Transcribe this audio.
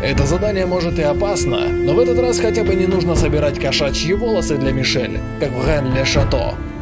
Это задание может и опасно, но в этот раз хотя бы не нужно собирать кошачьи волосы для Мишель, как в Рен-ле-Шато.